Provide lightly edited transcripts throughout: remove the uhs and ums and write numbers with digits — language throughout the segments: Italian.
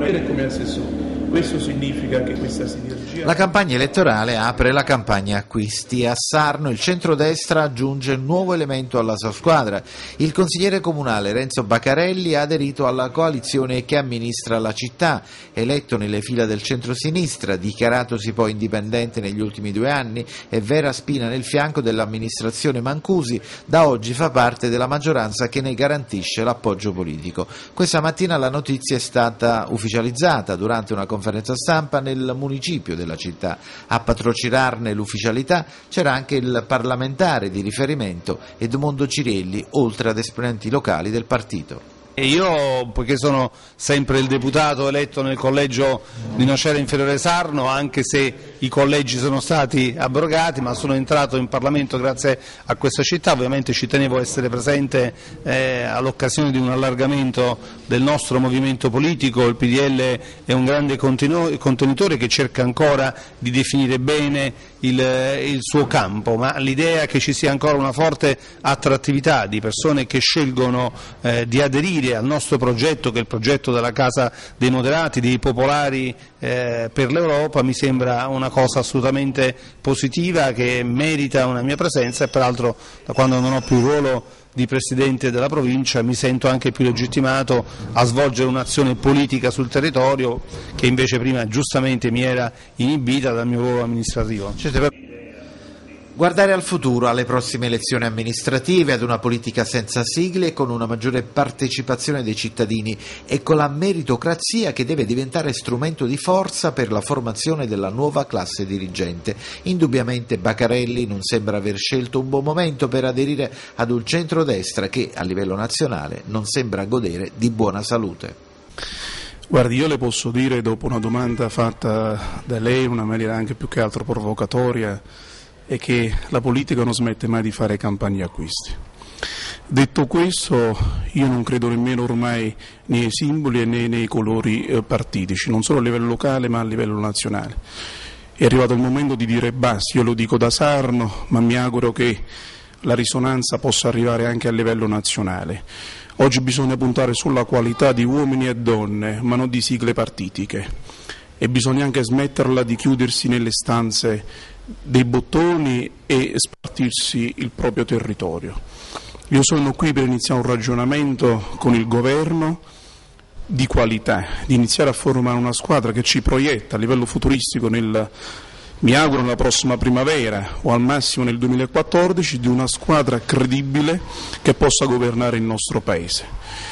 Cameriere e come assessore. Questo significa che questa sinergia... La campagna elettorale apre la campagna acquisti. A Sarno il centrodestra aggiunge un nuovo elemento alla sua squadra. Il consigliere comunale Renzo Baccarelli ha aderito alla coalizione che amministra la città. Eletto nelle fila del centrosinistra, dichiaratosi poi indipendente negli ultimi 2 anni e vera spina nel fianco dell'amministrazione Mancusi, da oggi fa parte della maggioranza che ne garantisce l'appoggio politico. Questa mattina la notizia è stata ufficializzata durante una conferenza stampa nel municipio della città. A patrocinarne l'ufficialità c'era anche il parlamentare di riferimento Edmondo Cirelli, oltre ad esponenti locali del partito. E io, poiché sono sempre il deputato eletto nel collegio di Nocera Inferiore Sarno, anche se i collegi sono stati abrogati, ma sono entrato in Parlamento grazie a questa città, ovviamente ci tenevo a essere presente all'occasione di un allargamento del nostro movimento politico. Il PDL è un grande contenitore che cerca ancora di definire bene il suo campo, ma l'idea che ci sia ancora una forte attrattività di persone che scelgono di aderire al nostro progetto, che è il progetto della Casa dei Moderati, dei Popolari per l'Europa, mi sembra una cosa assolutamente positiva che merita una mia presenza, e peraltro da quando non ho più il ruolo di Presidente della provincia mi sento anche più legittimato a svolgere un'azione politica sul territorio che invece prima giustamente mi era inibita dal mio ruolo amministrativo. Guardare al futuro, alle prossime elezioni amministrative, ad una politica senza sigle e con una maggiore partecipazione dei cittadini e con la meritocrazia che deve diventare strumento di forza per la formazione della nuova classe dirigente. Indubbiamente Baccarelli non sembra aver scelto un buon momento per aderire ad un centrodestra che a livello nazionale non sembra godere di buona salute. Guardi, io le posso dire, dopo una domanda fatta da lei in una maniera anche più che altro provocatoria, è che la politica non smette mai di fare campagne acquisti. Detto questo, io non credo nemmeno ormai nei simboli né nei colori partitici, non solo a livello locale ma a livello nazionale. È arrivato il momento di dire basta, io lo dico da Sarno, ma mi auguro che la risonanza possa arrivare anche a livello nazionale. Oggi bisogna puntare sulla qualità di uomini e donne, ma non di sigle partitiche. E bisogna anche smetterla di chiudersi nelle stanze dei bottoni e spartirsi il proprio territorio. Io sono qui per iniziare un ragionamento con il governo di qualità, di iniziare a formare una squadra che ci proietta a livello futuristico mi auguro nella prossima primavera o al massimo nel 2014, di una squadra credibile che possa governare il nostro Paese.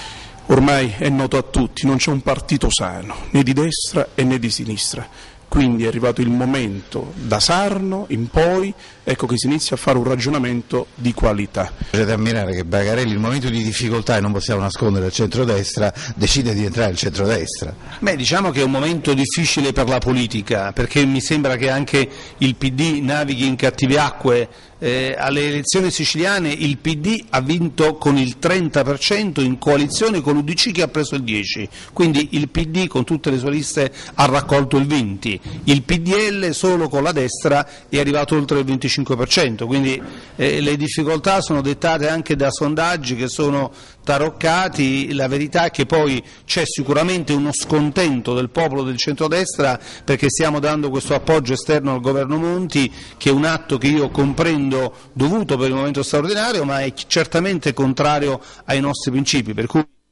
Ormai è noto a tutti, non c'è un partito sano, né di destra né di sinistra. Quindi è arrivato il momento, da Sarno in poi, ecco che si inizia a fare un ragionamento di qualità. Potete ammirare che Baccarelli, in un momento di difficoltà, e non possiamo nascondere il centrodestra, decide di entrare il centrodestra. Diciamo che è un momento difficile per la politica, perché mi sembra che anche il PD navighi in cattive acque. Alle elezioni siciliane il PD ha vinto con il 30% in coalizione con l'UDC che ha preso il 10%, quindi il PD con tutte le sue liste ha raccolto il 20%, il PDL solo con la destra è arrivato oltre il 25%, quindi le difficoltà sono dettate anche da sondaggi che sono taroccati. La verità è che poi c'è sicuramente uno scontento del popolo del centrodestra perché stiamo dando questo appoggio esterno al governo Monti, che è un atto che io comprendo dovuto per il momento straordinario, ma è certamente contrario ai nostri principi, per cui